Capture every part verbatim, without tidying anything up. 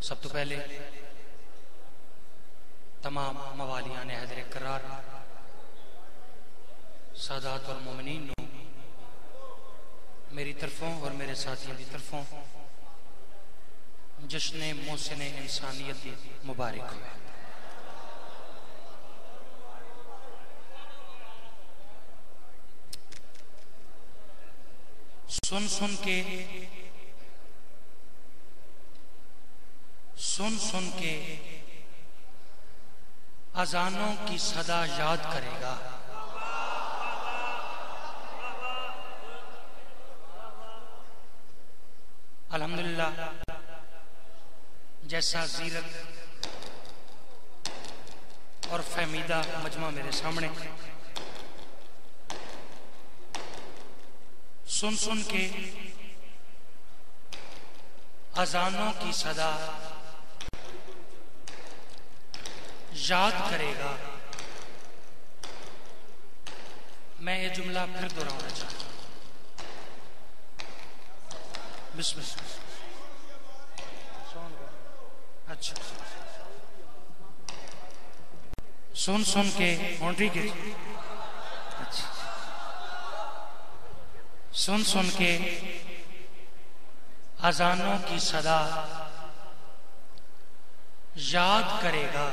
सब तो पहले तमाम मवालियान हैदर करार सादात और मोमिनीन नू मेरी तरफों और मेरे साथियों की तरफों जश्न मोहसिन इंसानियत की मुबारक हो। सुन सुन के सुन सुन के अजानों की सदा याद करेगा। अल्हम्दुलिल्लाह, जैसा जीरक और फहमीदा मजमा मेरे सामने, सुन सुन के अजानों की सदा याद करेगा। मैं ये जुमला फिर दोहराना चाहता हूं। बिस्मिल्लाह। अच्छा, सुन सुन के ठीक है। अच्छा, सुन सुन के अजानों की सदा याद करेगा।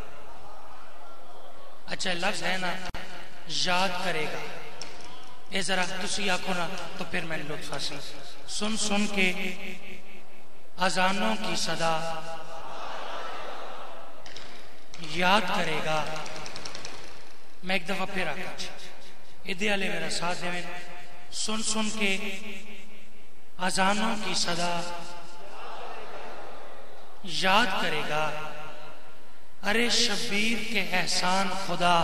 अच्छा लफ्ज है ना, याद करेगा। ये जरा तुसी आखो ना तो फिर मैंने लुत्फ हासिल। सुन सुन के अजानों की सदा याद करेगा। मैं एक दफा फिर आखा इदे वाले मेरा साथ देवें। सुन सुन के अजानों की सदा याद करेगा। अरे शब्बीर के एहसान खुदा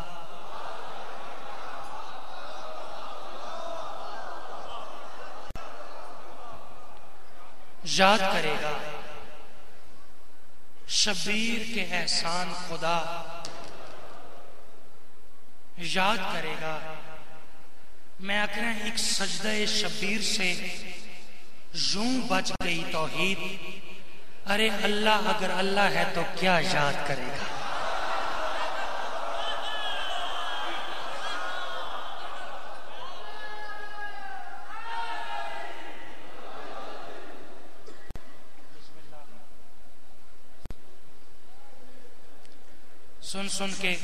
याद करेगा। शब्बीर के एहसान खुदा याद करेगा। मैं आखना एक सजदे शब्बीर से यूं बच गई तौहीद। अरे अल्लाह अगर अल्लाह है तो क्या याद करेगा। सुन सुन के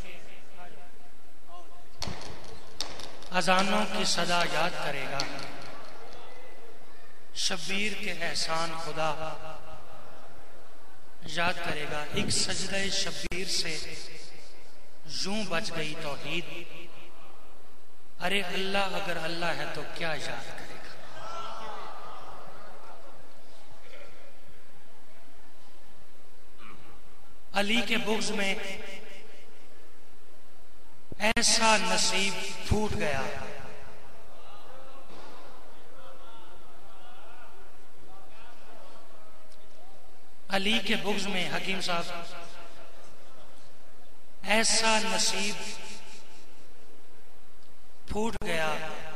अजानों की सदा याद करेगा। शब्बीर के एहसान खुदा याद करेगा। एक सजदे शब्बीर से यूं बच गई तौहीद। अरे अल्लाह अगर अल्लाह है तो क्या याद करेगा। अली के बुग़्ज़ में ऐसा नसीब फूट गया। अली के बुग़्ज़ में हकीम साहब ऐसा नसीब फूट गया।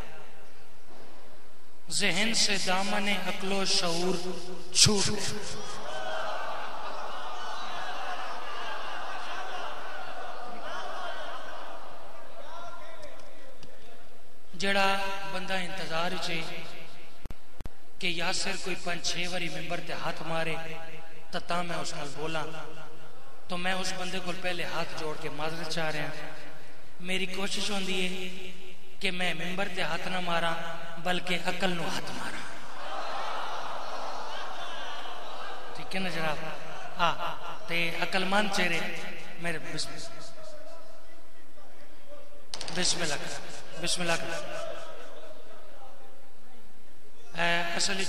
ज़हन से दामन अक्लो शऊर छूट गया। जड़ा बंदा इंतजार चे कि यासिर कोई पांच छह बारी मिंबर ते हाथ मारे ता मैं उस नाल बोला, तो मैं उस बंदे को पहले हाथ जोड़ के माजरत चाह रहा। मेरी कोशिश होंदी है कि मैं मिंबर ते हाथ ना मारा बल्कि अकल नू हाथ मारा। ठीक है ना जनाब। हाँ ते अकलमंद चेहरे मेरे बिस्मिल्लाह बिस्मिल्लाह। असल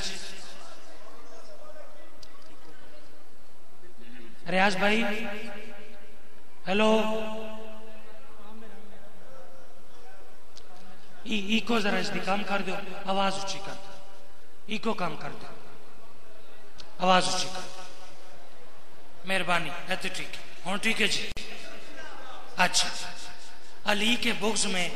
रियाज भाई हेलो, इको जरा इसकी काम कर दो, आवाज ऊंची कर दो। इको काम कर दो, आवाज ऊंची कर दो, मेहरबानी है। तो ठीक है, हूं ठीक है जी। अच्छा, अली के बुग़्ज़ में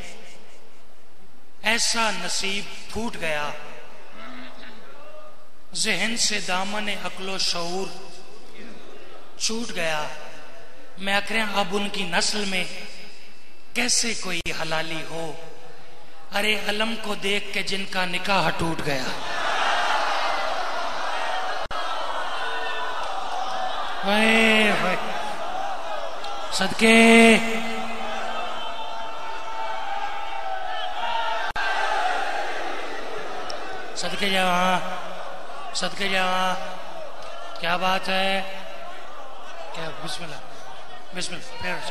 ऐसा नसीब फूट गया। ज़हन से दामन अक्लो शऊर छूट गया। मैं आखिर अब उनकी नस्ल में कैसे कोई हलाली हो, अरे अलम को देख के जिनका निकाह टूट गया। वाहे वाहे सदके सदके जावा, सदके जावा। क्या बात है, क्या बिस्मिल्लाह बिस्मिल्लाह।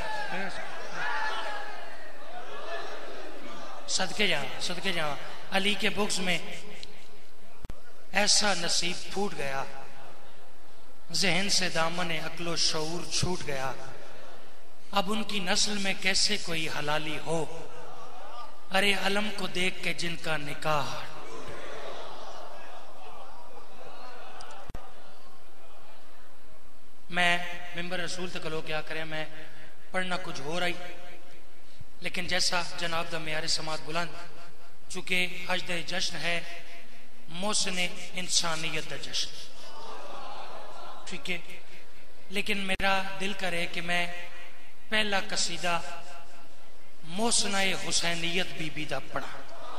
सदके जावा, सदके जावा। अली के बुक्स में ऐसा नसीब फूट गया, जहन से दामन अक्लो शऊर छूट गया। अब उनकी नस्ल में कैसे कोई हलाली हो, अरे अलम को देख के जिनका निकाह। मैं मिंबर रसूल तक लो क्या करें, मैं पढ़ना कुछ हो रही, लेकिन जैसा जनाब दा मेयारे समात बुलंद, चूंकि अज दे जश्न है मोहसिन इंसानियत दा जश्न, ठीक है। लेकिन मेरा दिल करे कि मैं पहला कसीदा मोहसिना हुसैनियत बीबी दा पढ़ा।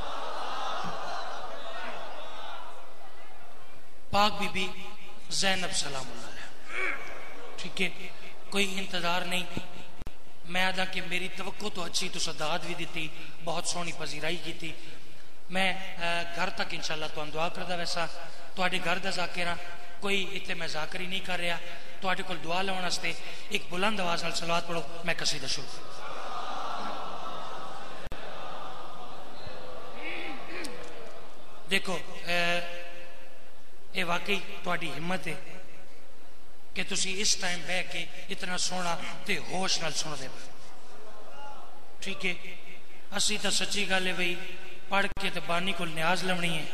पाक बीबी ज़ैनब सलामुल्लाह, ठीक है। कोई इंतजार नहीं, मैं आदा कि मेरी तवक्को तो अच्छी, तो सदात भी दी, बहुत सोहनी पजीराई की थी। मैं घर तक इंशाल्लाह तो दुआ करदा, वैसा तुहाडे घर दा ज़ाकिर कोई इतने मैं ज़ाकरी नहीं कर रहा, तुहाडे कोल दुआ लवन वास्ते एक बुलंद आवाज़ नाल सलवात पढ़ो, मैं कसीदा शुरू। देखो ये वाकई तुहाडी हिम्मत है कि तुसी इस टाइम बह के इतना सोना ते होश नाल सुन दे, ठीक है। असी तो सच्ची गल है बई पढ़ के तो बानी को न्याज लवनी है,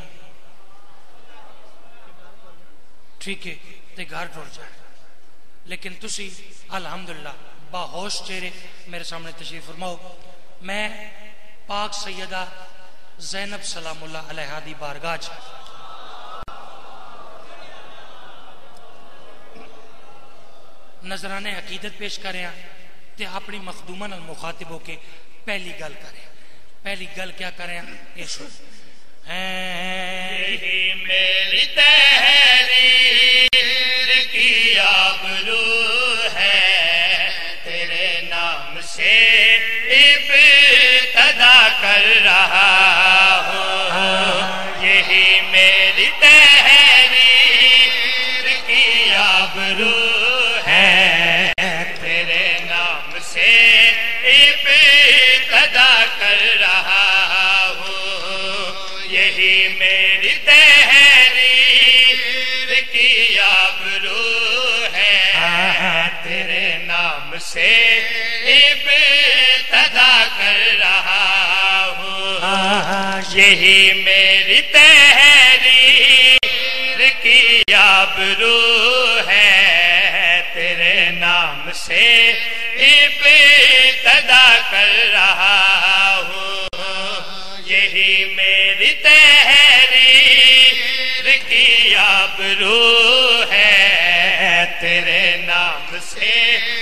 ठीक है, ते घर टुर जाए। लेकिन तुसी अल्हम्दुलिल्लाह बाहोश चेहरे मेरे सामने तशरीफ फरमाओ। मैं पाक सैयदा ज़ैनब सलामुल्लाह अलैहा दी बारगाह च नजराने अकीदत पेश कर रहा ते अपनी मखदूमा नाल मुखातिब होके पहली गल कर रहा। पहली गल क्या कर रहा, ये सुन। मेरी तहरीर की आबरू है, तेरे नाम से इब्तिदा कर रहा हूँ। यही मेरी तहरीर की आबरू है, तेरे नाम से इब्तिदा कर रहा हूँ। यही मेरी तहरीर की आबरू है, तेरे नाम से इब्तिदा कर रहा हूँ। यही मेरी तहरीर की आबरू है, तेरे नाम से इब्तिदा कर रहा हूँ। यही मेरी तहरीर की आबरू है, तेरे नाम से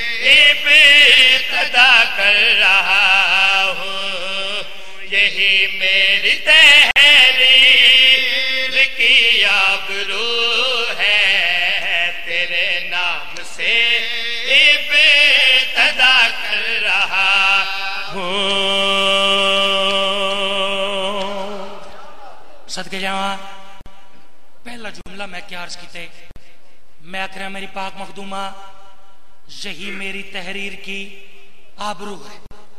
इब्तिदा कर रहा हूँ। यही मेरी तहरीर की आबरू है, तेरे नाम से इब्तिदा कर रहा हूँ। सदके जावा। पहला जुमला मैं क्या अर्ज कीते, मैं आखिर मेरी पाक मखदूमा यही मेरी तहरीर की आबरू है,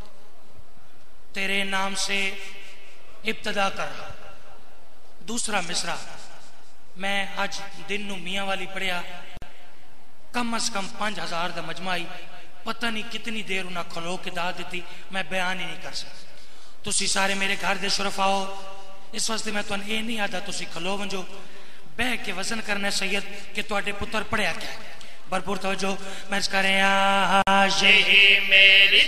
तेरे नाम से इब्तिदा कर। दूसरा मिसरा मैं आज दिन नू मियाँ वाली पढ़िया, कम अज कम पांच हजार का मजमाई, पता नहीं कितनी देर उन्हें खलो के दा दी, मैं बयान ही नहीं कर सकता। तुसी सारे मेरे घर दे शुरफ आओ, इस वास्ते मैं तुहानू ये नहीं आता तुसी खलो वंजो, बह के वजन करना सैयद कि तुहाडे पुत्र पढ़िया क्या है। भरपूर तवज्जो मैं कर रहा। यही मेरी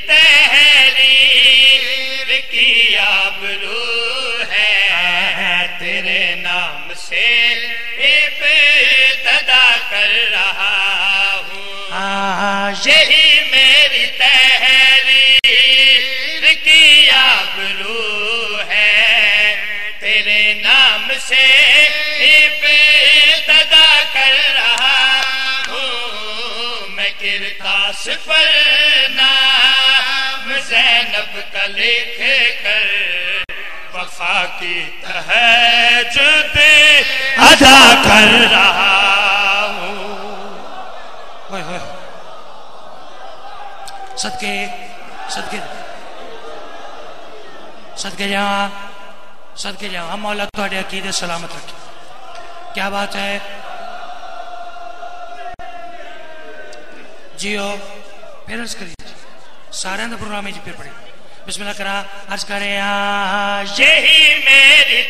तहरीर की आबरू है, तेरे नाम से इब्तिदा कर रहा हूँ। यही मेरी तहरीर की आबरू है, तेरे नाम से इब्तिदा कर रहा हूँ मैं किरतास पर नाम ज़ैनब का लिख कर, वफा की तहज्जुद अदा कर रहा हूँ। सदके सदके सदके जा सदके जा मौला तुहाडे अकीदे सलामत रखे। क्या बात है जियो फिर अर्ज करिए सारे प्रोग्राम में फिर पढ़े बिस्मिल्लाह करा अर्ज करें यही मेरी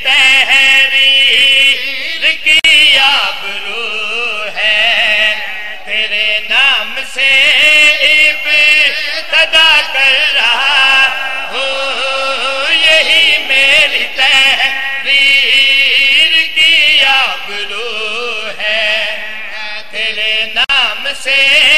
तहरीर की आबरू है, तेरे नाम से इब्तिदा कर रहा हूँ, यही मेरी तहरीर की आबरू है, तेरे नाम से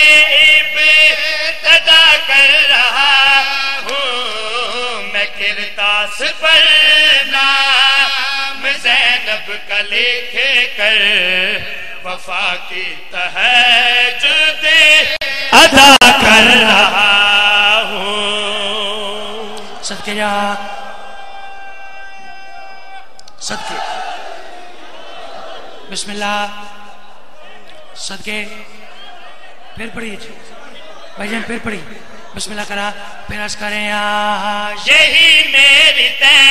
इब्तिदा कर रहा हूँ मैं किरतास पर नाम ज़ैनब का लिख कर, वफा की तहज्जुद अदा कर रहा हूँ। सदके जा सदके बिस्मिल्लाह सदके फिर पढ़िए भाईजान फिर पढ़िए बिस्मिल्लाह करा फिर अर्ज करें यही मेरी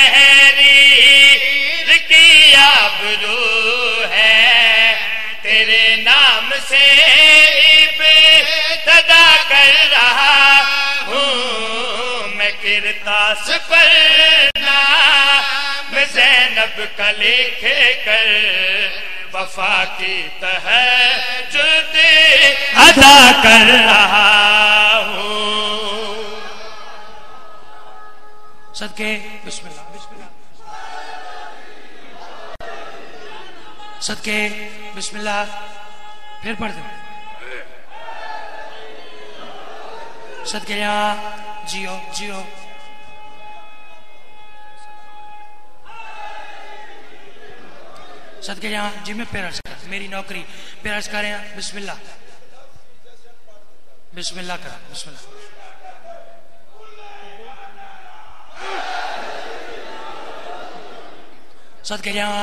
तहरीर की आबरू है, तेरे नाम से इब्तिदा कर रहा हूँ मैं किरतास पर नाम ज़ैनब का लिख कर, वफा की तहज्जुद अदा कर रहा हूँ। सदके बिस्मिल्लाह बिस्मिल्लाह सदके बिस्मिल्लाह फिर पढ़ दे सदके जा जियो जियो सदके जा जी मैं पेरस कर मेरी नौकरी पेरस कर बिस्मिल्लाह बिस्मिल्लाह करा बिस्मिल्लाह सदके जा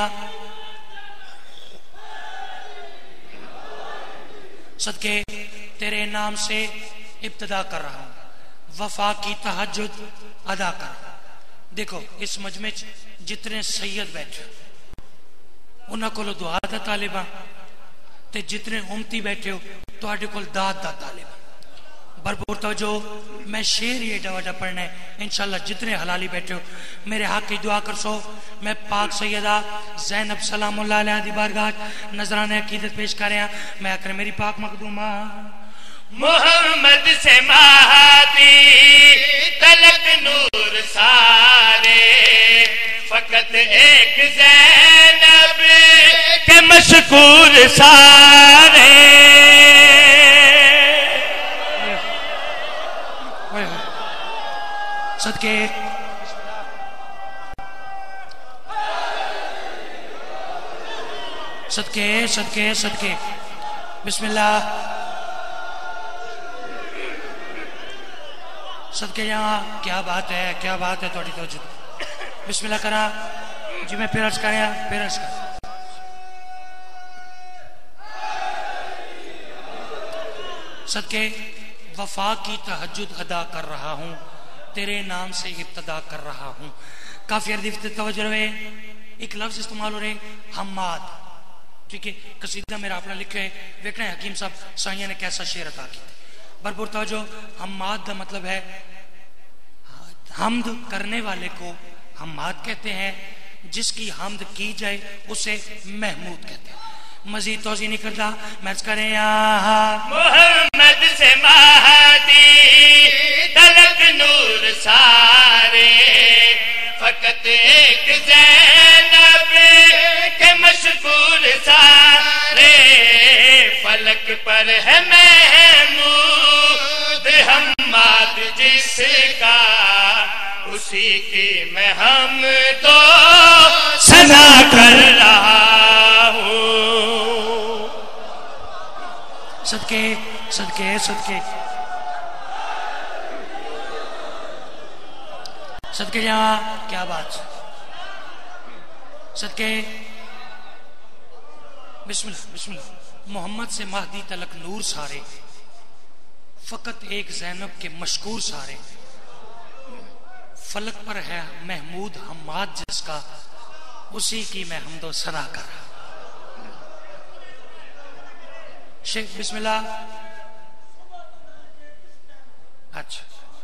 सदके तेरे नाम से इब्तिदा कर रहा हूं, वफा की तहज्जुद अदा कर। देखो इस मजमे जितने सैयद बैठे उन्होंने को दुआ दा तालिबा ते जितने उम्मती बैठे हो तुहाडे कोल दाद दा तालिबा। भरपूर तवज्जो मैं शेर ये एडा वड्डा पढ़ना है इंशाअल्लाह। जितने हलाली बैठे हो मेरे हक की दुआ कर सो। मैं पाक सैयदा ज़ैनब सलामुल्लाह अलैहा दी बारगाह नजराने अकीदत पेश कर रहा। मैं आकर मेरी पाक मखदूमा मोहम्मद से महादी तलक नूर सारे, फकत एक ज़ैनब के मशकूर सारे। सदके सदके सदके सदके बिस्मिल्लाह सदके यहाँ क्या बात है क्या बात है थोड़ी तो बिस्मिल्लाह करा जी मैं फिर अर्ज कर फिर अर्ज कर सदके वफा की तहज्जुद अदा कर रहा हूँ, तेरे नाम से इब्तिदा कर रहा हूँ। काफी अर्दिफ्त तवज्जो रहे एक लफ्ज इस्तेमाल हो रहे हम्माद। ठीक है कसीदा मेरा अपना लिखे है देखना है हकीम साहब साइया ने कैसा शेर अदा किया। भरपूर तवज्जो हम्माद का मतलब है हमद करने वाले को हम्माद कहते हैं, जिसकी हमद की जाए उसे महमूद कहते हैं। मजीद तोज़ी नहीं करता मैच करें मोहम्मद से महादी तलक नूर सारे, फकत एक ज़ैनब के मशहूर सारे, फलक पर है महमूद हम्माद जिसका, उसी की मैं हम तो सना कर रहा हूँ। सदके सदके सदके सदके जहाँ, क्या बात, सदके बिस्मिल्लाह बिस्मिल्लाह। मोहम्मद से महदी तलक नूर सारे, फकत एक ज़ैनब के मशकूर सारे, फलक पर है महमूद हम्माद जिसका, उसी की मैं हमदो सना कर रहा। शेख बिस्मिल्लाह। अच्छा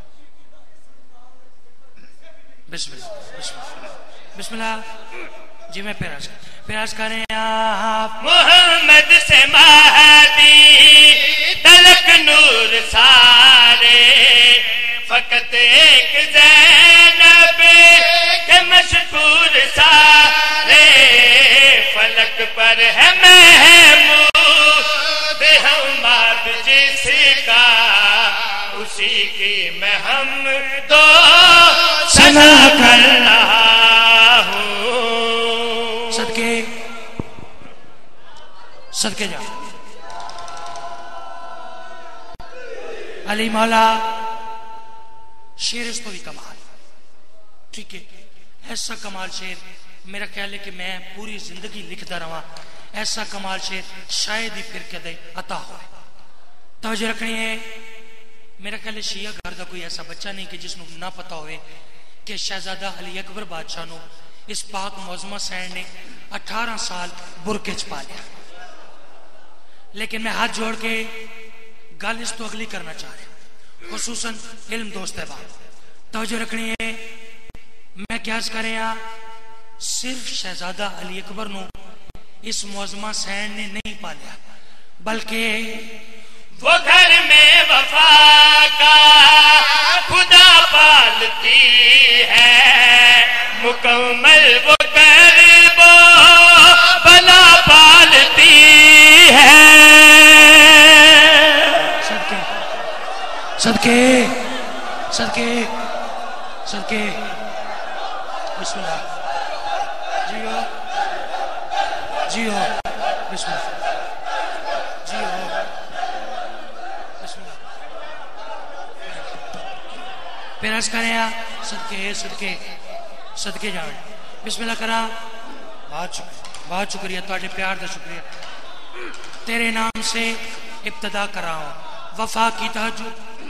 बिस्मिल्लाह बिस्मिल्लाह बिस्मिल्लाह जी। मैं प्रयास प्रयास करें आप। मोहम्मद से महदी तलक नूर सारे, फकत एक ज़ैनब के मशहूर सारे, फलक पर है महमूद हम्माद जिसका, उसी की मैं हम तो सना कर रहा हूँ। सदके सदके जा। अली मौला शेर तो भी कमाल, ठीक है, ऐसा कमाल शेर मेरा ख्याल है कि मैं पूरी जिंदगी लिखता रहा। ऐसा कमाल शेर शायद ही फिर कदे अता हो। तवज्जो रखनी है। मेरा ख्याल है शिया घर का कोई ऐसा बच्चा नहीं कि जिसनों ना पता होवे कि शहजादा अली अकबर बादशाह नो इस पाक मौजमा सैन ने अठारह साल बुरके च पा लिया। लेकिन मैं हाथ जोड़ के गल इस तो अगली करना चाह रहा, खुसूसन इल्म दोस्त है बात। तवज्जो रखनी है। मैं क्या कर रहा, सिर्फ शहजादा अली अकबर नो इस मौजमा सैन ने नहीं पालिया, बल्कि वो घर में वफा का खुदा पालती है, मुकम्मल वो करबो भला पालती है। सदके सदके सदके सदके बिस्मिल्लाह। जियो जियो बिस्मिल्लाह जियो बिस्मिल्लाह। पेरास करें सदके सदके सदके जाओ बिस्मिल्लाह करा। बहुत शुक्रिया बहुत शुक्रिया तुहाडे प्यार का शुक्रिया। तेरे नाम से इब्तदा कराओ वफा की तहज्जुद।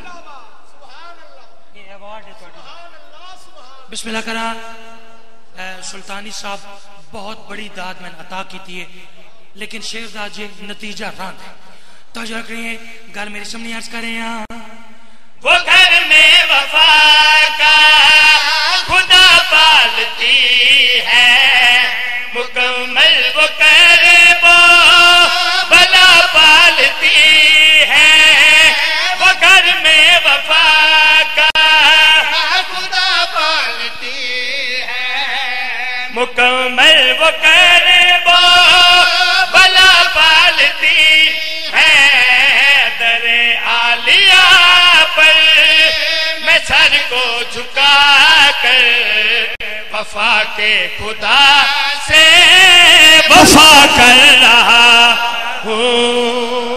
ये अवार्ड है तुहाडी। बिस्मिल्लाह करा। सुल्तानी साहब बहुत बड़ी दाद मैंने अता की थी, लेकिन शेरदाद जी नतीजा रंग है। तो जो रखिए गल मेरे सामने अर्ज करें यहाँ। वो घर में वफा का खुदा पालती है, मुकम्मल वो करबो भला पालती है। वो घर में वफा का खुदा पालती है, मुकम्मल वो करबो भला पालती है। दरे आलिया पर मैं सर को झुका कर वफा के खुदा से वफा कर रहा हूँ।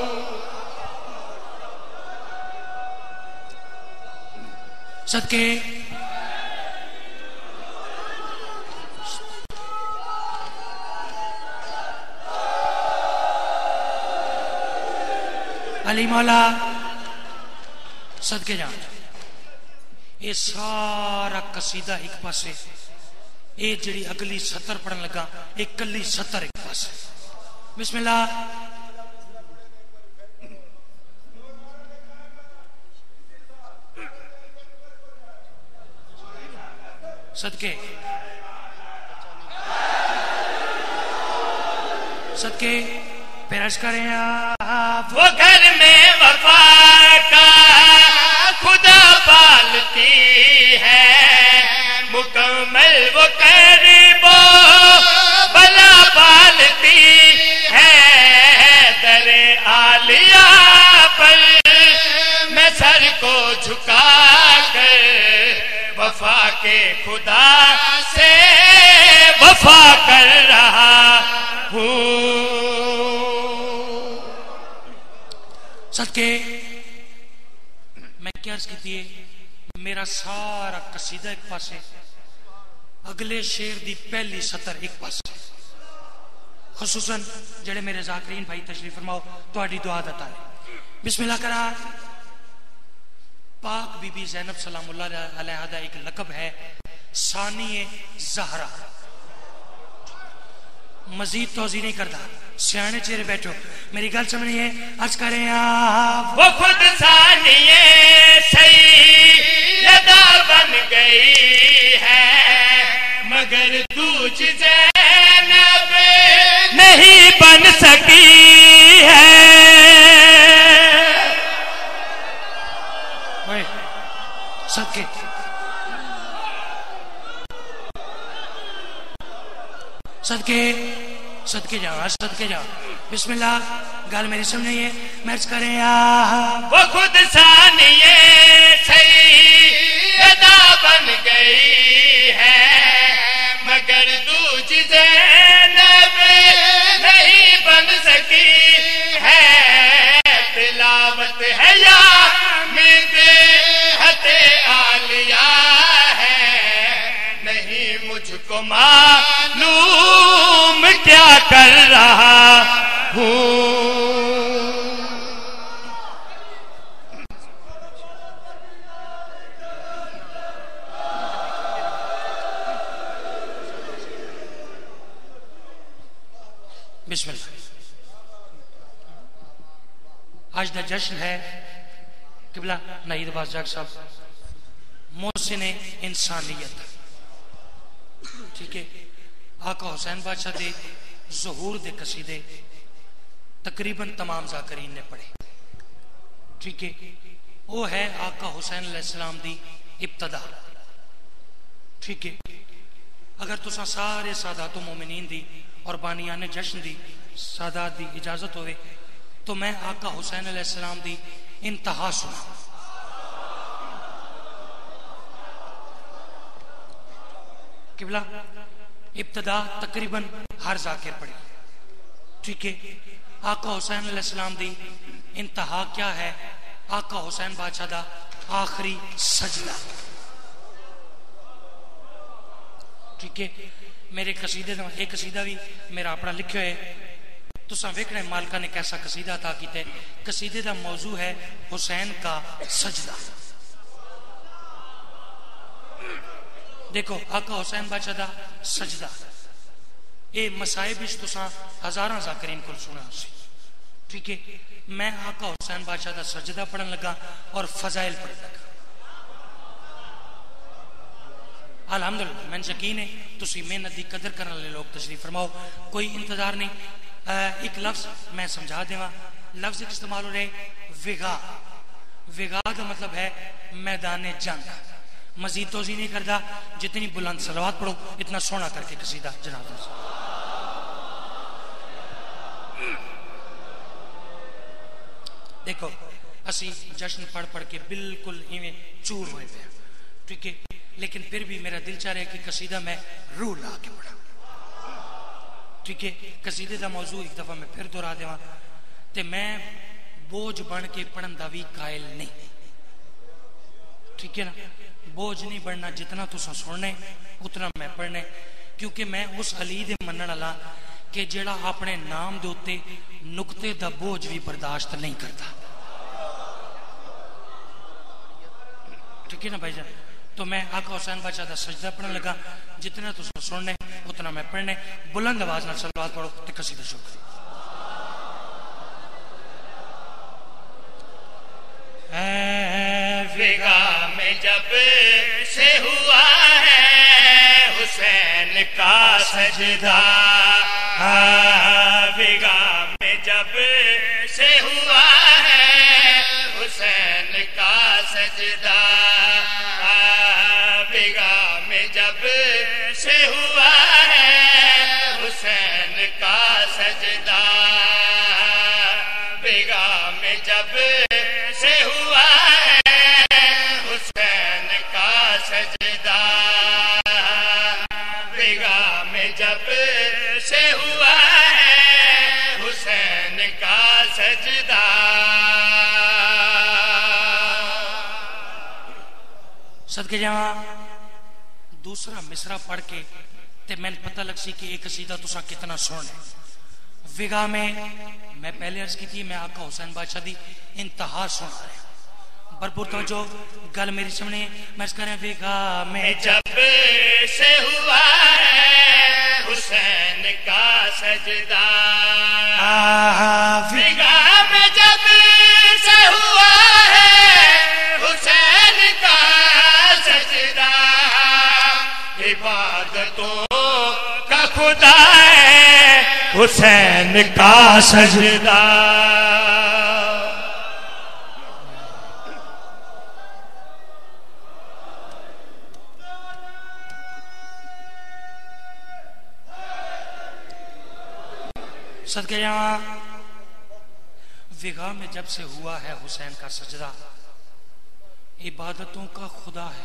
सदके अली मौला सदके जान। ये सारा कसीदा एक पासे, ये जड़ी अगली सतर पढ़न लगा एक कली सतर एक पासे। बिस्मिल्लाह। सदके सदके पेश करें आप। वो घर में वफा का खुदा पालती है, मुकम्मल वो करबो भला पालती है। दरे आलिया पर मैं सर को झुका कर वफा के खुदा से वफा कर रहा हूँ। सदके मैं क्या अर्ज की मेरा सारा कसीदा एक पासे, अगले शेर दी पहली सतर एक पासे, खुसूसन जेड़े मेरे जाकरीन भाई तशरीफ फरमाओ तुहाडी दुआ दा ताले। बिस्मिल्लाह करा। पाक बीबी ज़ैनब सलामुल्लाह अलैहा दा एक लकब है सानिए ज़हरा। मजीद तौज़ी नहीं करता, सियाने चेहरे बैठो, मेरी गल समझिए। अर्ज करें आप वो खुद सानिए सैयदा बन गई है मगर दूज ज़ैनब नहीं बन सकी है। सदके सदके सदके जाओ, सदके जाओ। बिस्मिल्लाह, गल मेरी समझिए, मैच करें आप। वो खुद सानिए सैयदा बन गई है मगर दूज ज़ैनब नहीं बन सकी है। तिलावत है या मिदहते आलिया है नहीं मुझको मालूम क्या कर रहा हूँ। बिस्मिल्लाह। आज का जश्न है किबला नईद बादशाह साहब मोहसिन इंसानियत, ठीक है। आका हुसैन बादशाह दे ज़हूर दे कसीदे तकरीबन तमाम ज़ाकरीन ने पढ़े, ठीक है। वो है आका हुसैन अलैहिस्सलाम दी इब्तदा, ठीक है। अगर तुसा सारे सादात मोमिनीन दी और बानियाने जश्न दी सादात दी इजाजत होवे तो मैं आका हुसैन अलैहिस्सलाम दी इंतहा सुना। किबला इब्तदा तकरीबन हर जाकिर पढ़ी, ठीक है। आका हुसैन अलैहिस्सलाम दी इंतहा क्या है? आका हुसैन बादशाह दा आखिरी सजदा, ठीक है। मेरे कसीदे दा एक कसीदा भी मेरा अपना लिखे है, तुसा वेखना मालिका ने कैसा कसीदा अता किया। कसीदे का मौजू है हुसैन का सजदा। देखो आका हुसैन बादशाह दा सजदा, ये मसाइब तुसा हजारा जाकरीन को सुना, ठीक है। मैं आका हुसैन बादशाह दा सजदा पढ़न लगा और फजाइल पढ़न लगा। अल्हम्दुलिल्लाह, मैं यकीन है तुसी मेहनत की कदर करने वाले लोग तशरीफ फरमाओ, कोई इंतजार नहीं। आ, एक लफ्ज मैं समझा देवा, लफ्ज इस्तेमाल हो रहे विगा। विगा का मतलब है मैदान जंग। मजीद तोजी नहीं करता, जितनी बुलंद सलवात पढ़ो इतना सोना करके कसीदा जनाब। देखो असी जश्न पढ़ पढ़ के बिल्कुल इवें चूर हुए पे, ठीक है। लेकिन फिर भी मेरा दिल चाह रहा है कि कसीदा मैं रूह ला के पढ़ा, ठीक है। कसीदे का मौजू एक दफा मैं फिर दोहरा देवा, ते मैं बोझ बन के पढ़न का भी कायल नहीं, ठीक है ना। बोझ नहीं बनना, जितना तुसा सुनने उतना मैं पढ़ने, क्योंकि मैं उस अली दे मनण वाला कि जेड़ा अपने नाम दे उत्ते नुक्ते दा बोझ भी बर्दाश्त नहीं करता, ठीक है ना भाईजान। तो मैं आका हुसैन बादशाह दा सजदा पढ़ने लगा, जितना तुसा सुनने उतना मैं पढ़ने। बुलंद आवाज नाल सलवात पढ़ो ते कसीदा शुरू करो। विगा में जब से हुआ है हुसैन का सजदा, विगा में जब से हुआ है हुसैन का सजदा, विगा में जब से हुआ है हुसैन का सजदा, विगा में जब से हुआ है का सजदा। सदके जावा दूसरा मिसरा पढ़ के ते मैंने पता लग सी कि एक कसीदा तुसा कितना सुन है। विगा में मैं पहले अर्ज की थी, मैं आका हुसैन बादशाह दी इंतहा सुना रहा भरपूर तो जो गल मेरी सामने मैं कर रहा विगा में जब से हुआ है हुसैन का सजदा। विगा में जब से हुआ है हुसैन का सजदा। इबादतों का खुदा है हुसैन का सजदा। सदके यहाँ विगा में जब से हुआ है हुसैन का सजदा, इबादतों का खुदा है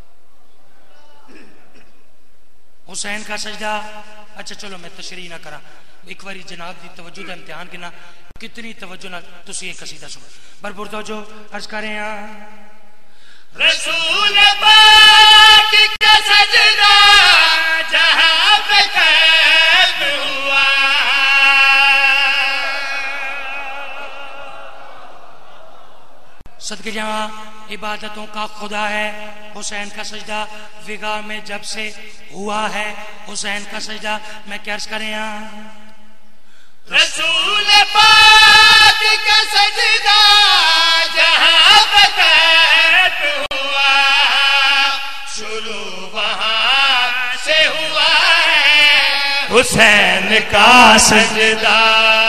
हुसैन का सजदा। अच्छा चलो मैं तशरीह ना करा, एक बारी जनाब की तवज्जो का इम्तिहान करना कितनी तवज्जो ना तुसी एक कसीदा सुनो भरपूर तवज्जो अर्ज करें। रसूल पाक का सजदा जहां पे कैद हुआ। सदके जहाँ इबादतों का खुदा है हुसैन का सजदा। विगा में जब से हुआ है हुसैन का सजदा। मैं क्या अर्ज करें यहाँ रसूल पाक का सजदा जहां पे कैद हुआ। शुरू वहां से हुआ है हुसैन का सजदा।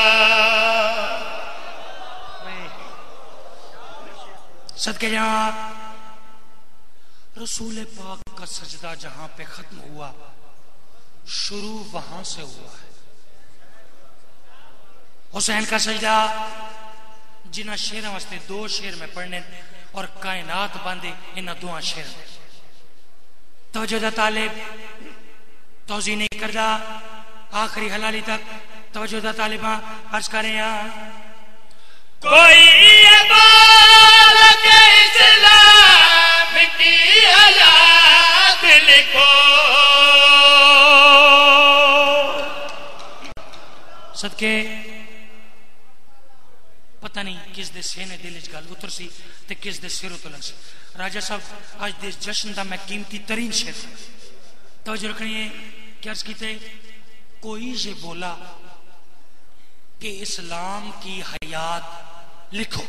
सदके जहाँ रसूल पाक का सजदा जहां पे खत्म हुआ, शुरू वहां से हुआ है हुसैन का सजदा। जिन्ना शेर वास्ते दो शेर में पढ़ने और कायनात बांधे इन दुआ शेर में तवज्जो दा तालिब तौजी नहीं करदा आखिरी हलाली तक तवज्जो दा तालिबा अर्ज करें यहाँ कोई इस्लाम की हयात लिखो। सदके पता नहीं किस दे सेने दिल च गल उतर सी ते किस दे सिर उतलन सी। राजा साहब आज दे जश्न दा मैं कीमती तरीन शेर तवज्जो रखनी है। क्या अर्ज कीते कोई ये बोला कि इस्लाम की हयात लिखो।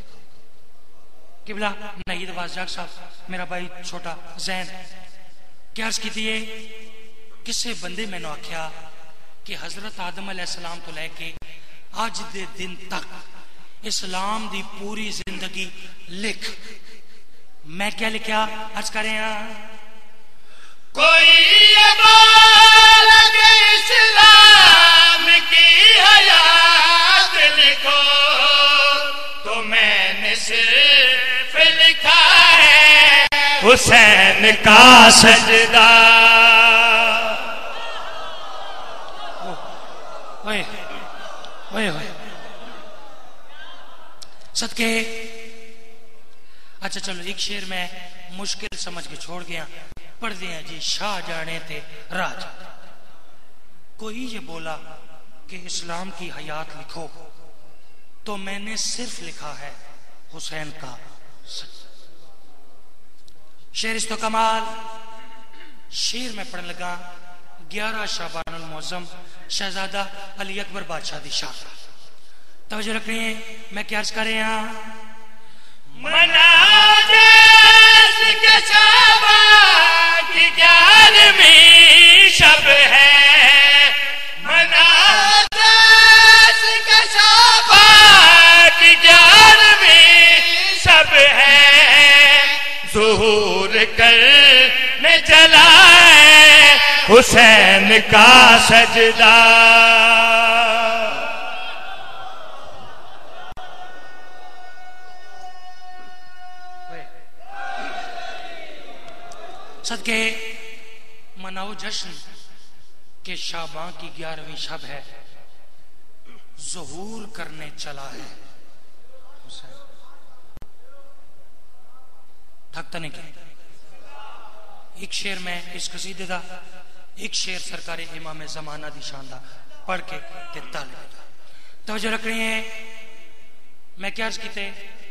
किबला नईद बाज़ाक साहब मेरा भाई छोटा जैन क्या अर्ज की है, किसे बंदे मैंने आख्या कि हजरत आदम अलैहिस्सलाम तो लैके अज दे दिन तक इस्लाम दी पूरी जिंदगी लिख। मैं क्या लिखा अर्ज करें कोई इस्लाम की हयात लिखो तो मैंने सिर्फ लिखा है हुसैन का सजदा। ओए ओए ओए सदके अच्छा चलो एक शेर में मुश्किल समझ के छोड़ गया पढ़ दिया जी। शाह जाने थे राज कोई ये बोला कि इस्लाम की हयात लिखो तो मैंने सिर्फ लिखा है हुसैन का सजदा। शेर इस तो कमाल शेर में पढ़ने लगा ग्यारह शाबानुल मुअज़्ज़म शहजादा अली अकबर बादशाह दी शाह। तवज्जो रखनी है। मैं क्या अर्ज कर रहे हैं की ग्यारहवीं शब है मनाज़ के शबा की ग्यारहवीं शब है। ज़ुहूर करने चला है हुसैन का सजदा। सदके मनाओ जश्न के शाबां की ग्यारहवीं शब है। ज़हूर करने चला है हुसैन। थकता नहीं क्या? एक शेर में इस कसीदे दा, एक शेर सरकार इमाम ज़माना दी शान दा पढ़ के ते तालिब दा तवज्जो रखनी है। मैं क्या अर्ज कीते,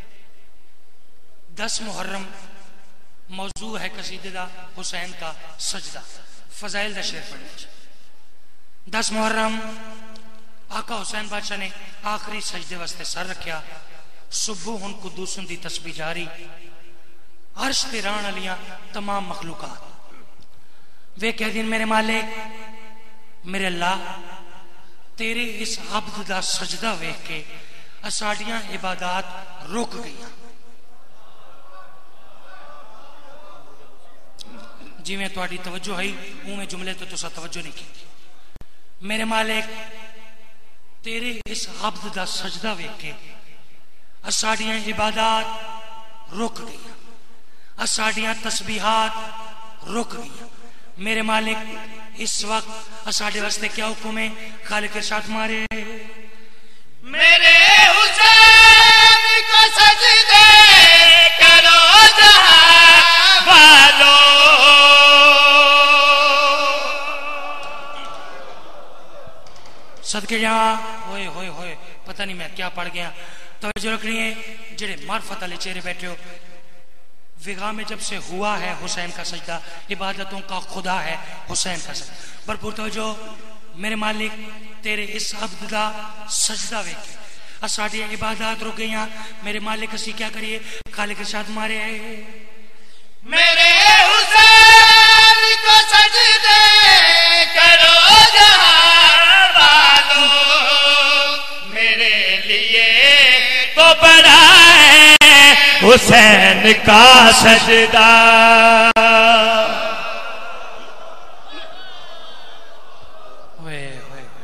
दस मुहर्रम मौजू है कसीदे दा हुसैन का सजदा, फजाइल दा शेर पढ़े। दस मुहर्रम आका हुसैन बादशाह ने आखिरी सजदे वास्ते सर रखा। सुबह हुन कुदूस दी तस्बीह जारी, अर्श ते रहन वालियां तमाम मखलूकात वे कह दिन मेरे मालिक मेरे अल्लाह तेरे इस अब्द दा सजदा वेख के साडियां इबादत रुक गई। जिवें तुहाडी तवज्जो है उवें जुमले तो तुसा तवज्जो नहीं की। मेरे मालिक तेरे इस अब्द दा सजदा वेख के साडियां इबादत रुक गई, साडियां तस्बीहात रुक गई। मेरे मालिक इस वक्त साडे वास्ते क्या हुक्म है? खालिक इरशाद मारे मेरे हुसैन को सजदे करो जहां वालों। सदके जहां होए होए होए पता नहीं मैं क्या पढ़ गया। तो जो रखनी है जेड़े मार्फत वाले चेहरे बैठे हो, विगा में जब से हुआ है हुसैन का सजदा, इबादतों का खुदा है हुसैन का सजदा। भरपूर तवज्जो। मेरे मालिक तेरे इस अब्द दा सजदा वेख साडी इबादत रुक गई। मेरे मालिक असी क्या करिए? खालिक इरशाद मारे मेरे हुसैन को सजदे करो जहां वालों। मेरे लिए तो बड़ा है हुसैन का सजदा। वे वे वे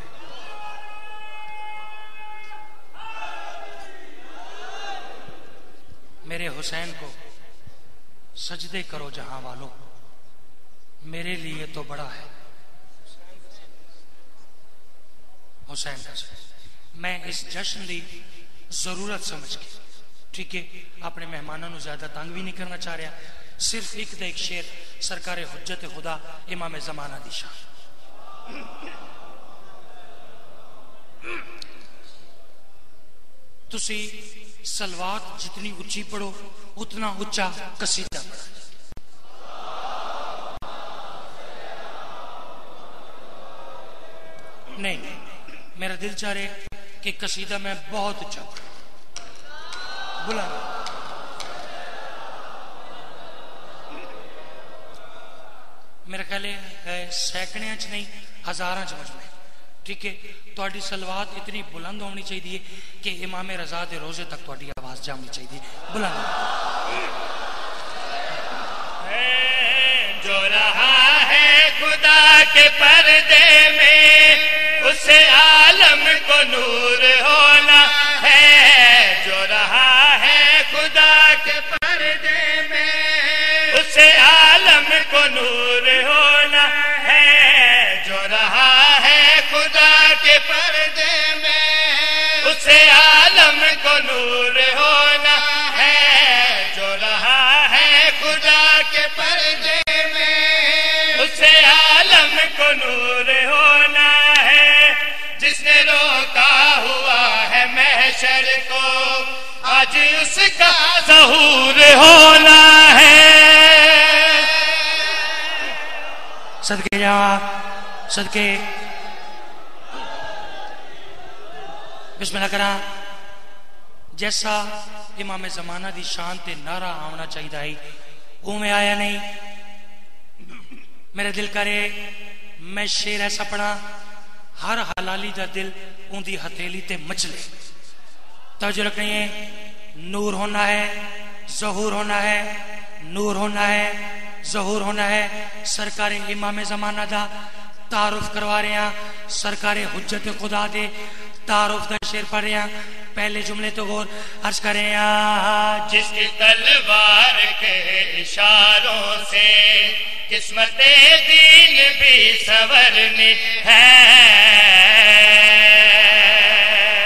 मेरे हुसैन को सजदे करो जहां वालों, मेरे लिए तो बड़ा है हुसैन का सजदा। मैं इस जश्न की जरूरत समझ के, ठीक है, अपने मेहमानों को ज्यादा तंग भी नहीं करना चाह रहा, सिर्फ एक द एक शेर सरकार हुज्जत खुदा इमाम ज़माना दी शान। तुसी सलवात जितनी उच्ची पढ़ो उतना उच्चा कसीदा पढ़ो। नहीं, मेरा दिल चाह रहे कि कसीदा मैं बहुत उच्चा पढ़ूं। बुला मेरा ख्याल है सैकड़ियां च नहीं हजारां च मजमे, ठीक है। तुहाडी सलवात इतनी बुलंद होनी चाहिए कि इमाम रजा दे रोजे तक तुहाडी आवाज जानी चाहिए। बुलंद जो रहा है खुदा के पर्दे में उसे आलम को नूर होना है। जो रहा है खुदा के पर्दे में उसे आलम को नूर होना है। जो रहा है खुदा के पर्दे में उसे आलम को नूर होना है। जो रहा है खुदा के पर्दे में उसे आलम को नूर होना है। जिसने रोका हुआ है महशर को आज उसका ज़हूर होना है। सदके जा सदके बिस्मिल्लाह करा। जैसा इमाम ज़माना दी शान ते नारा आना चाहिए है उमें आया नहीं। मेरा दिल करे मैं शेर ऐसा पढ़ा हर हलाली दा दिल उनकी हथेली ते मचले। तवज्जो रखनी है, नूर होना है, ज़हूर होना है, नूर होना है, ज़हूर होना है। सरकार इमाम ज़माना दा तारुफ करवा रहे हैं, सरकार हुज्जत खुदा दे तारुफ दा शेर पढ़ रहे हैं। पहले जुमले तो गौर अर्ज करें, जिसकी तलवार के इशारों से किस्मते दीन भी संवरनी है।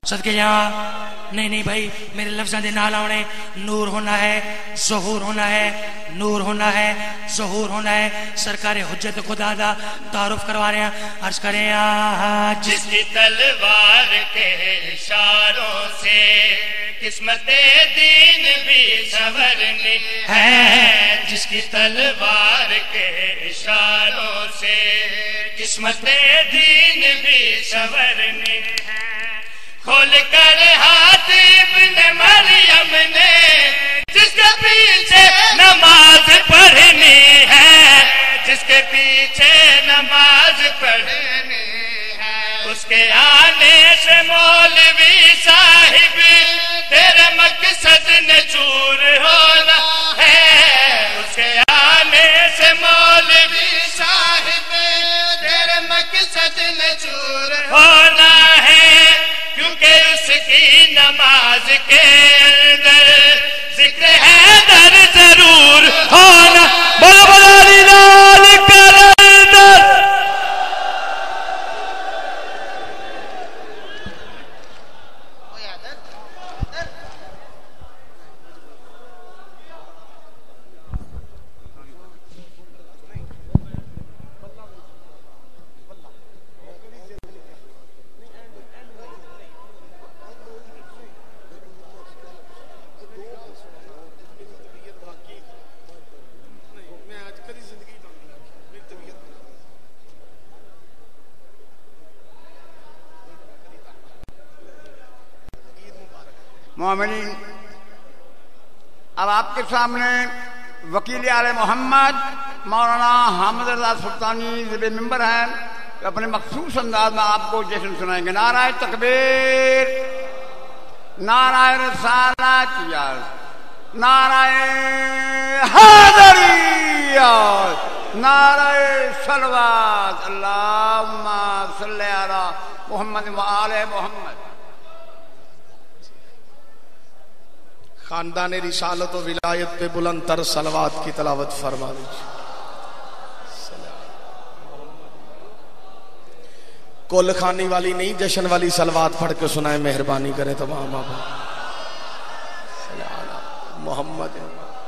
सदके यहाँ नहीं नहीं भाई मेरे लफ्ज़ां दे नाल आने नूर होना है, ज़हूर होना है, नूर होना है, ज़हूर होना है। सरकार हुज्जत खुदा दा तारुफ करवा रहे हैं। अर्ज करें आज जिसकी तलवार के इशारों से किस्मत दीन भी संवरनी है, जिसकी तलवार के इशारों से किस्मत दीन भी संवरनी है। खोल कर हाथ इब्ने मरियम ने जिसके पीछे नमाज पढ़नी है, जिसके पीछे नमाज पढ़नी है, उसके आने से मौलवी साहिब तेरे मकसद ने चूर होना है। उसके आने से मौलवी साहिब तेरे मकसद ने चूर होना है, क्योंकि उसकी नमाज के अंदर जिक्र है दर जरूर होना। बोलो बोलो लाल करंदर। मोमिनीन, अब आपके सामने वकील आले मोहम्मद मौलाना हामिद रज़ा सुल्तानी ज़िले मिंबर हैं, अपने मखसूस अंदाज में आपको जश्न सुनाएंगे। नाराए तकबीर, नाराए रिसालत, नाराए हैदरिया, नाराए सलवात, अल्लाहुम्मा सल्ली अला मुहम्मद व आले मोहम्मद। खानदान रिसालत और विलायत पे बुलंदतर सलवात की तलावत फरमा दीजिए। कुल खानी वाली नहीं, जश्न वाली सलवात पढ़ के सुनाए, मेहरबानी करें तमाम आप मोहम्मद।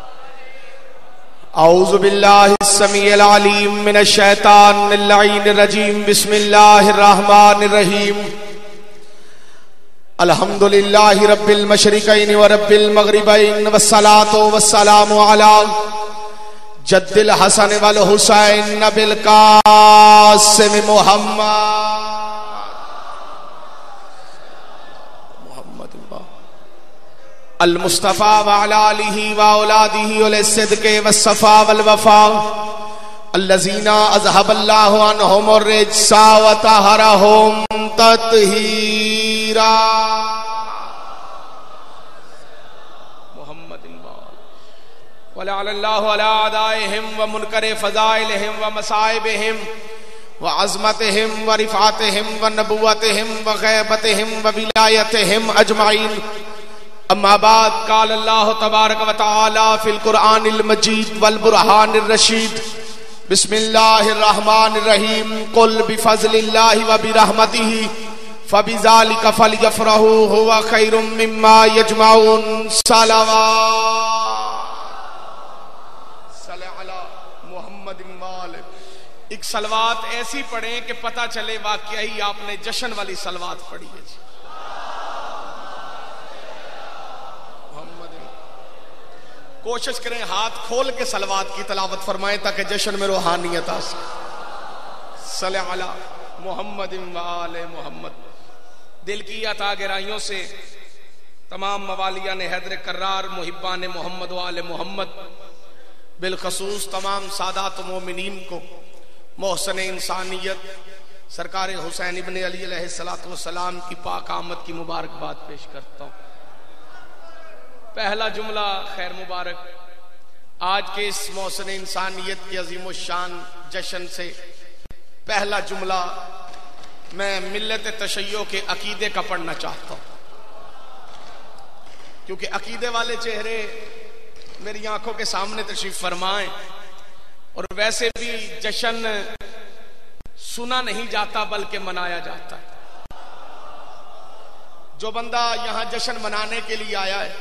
औज़ु बिल्लाहि समीउल अलीम मिनश शैतानिर रजीम। बिस्मिल्लाहिर रहमानिर रहीम। अल्हम्दुलिल्लाहि रब्बिल मशरिकैन व रब्बिल मगरिबैन वस्सलातु वस्सलामु अला जद्दिल हसन वल हुसैन नबिल कासिम मुहम्मद मुहम्मद अल मुस्तफा व अला आलिहि व औलादिहि वल सिद्क़ि वस्सफा वल वफा अल्लज़ीना अज़हबल्लाहु अन्हुम अर्रिज्सा व तहरहुम तत्हीरा। मुहम्मदिन व अल्लाहु अला अदाइहिम व मुनकरे फ़ज़ाइलिहिम व मसाइबिहिम व अज़मतिहिम व रिफ़ातिहिम व नबुव्वतिहिम व ग़ैबतिहिम व विलायतिहिम अजमाइन। अम्मा बाद क़ाल अल्लाहु तबारक व तआला फ़िल क़ुरआनिल मजीद वल बुरहानिर रशीद। बिस्मिल्लाहिर रहमानिर रहीम। कुल बिफ़ज़लिल्लाहि व बिरहमतिहि फ़बिज़ालिका फ़लयफ़रहू हुवा खैरुम मिम्मा यजमाऊन। सलावत सल्लल्लाहु अला मुहम्मदिन वाले। एक सलवात ऐसी पढ़ें कि पता चले वाकई ही आपने जश्न वाली सलवात पढ़ी है। कोशिश करें हाथ खोल के सलवात की तलावत फरमाएं ताकि जश्न में रूहानियत आ सके। सल्लल्लाहु अला मुहम्मदिन व आले मुहम्मद। दिल की अता गहराइयों से तमाम मवालिया ने हैदर कर्रार मुहिब्बा ने मोहम्मद व आले मोहम्मद बिलखसूस तमाम सादात मोमिनीन को मोहसन इंसानियत सरकार हुसैन इब्ने अली अलैहिस्सलातु वस्सलाम की पाक आमद की मुबारकबाद पेश करता हूँ। पहला जुमला खैर मुबारक। आज के इस मौसम इंसानियत की अजीम शान जश्न से पहला जुमला मैं मिल्लत तशय्यो के अकीदे का पढ़ना चाहता हूं, क्योंकि अकीदे वाले चेहरे मेरी आंखों के सामने तशरीफ फरमाएं। और वैसे भी जश्न सुना नहीं जाता बल्कि मनाया जाता है। जो बंदा यहां जश्न मनाने के लिए आया है